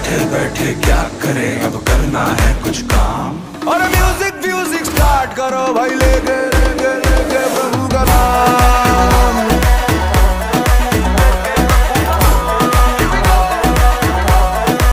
बैठे बैठे क्या करें, अब करना है कुछ काम। और म्यूजिक म्यूजिक स्टार्ट करो भाई लेके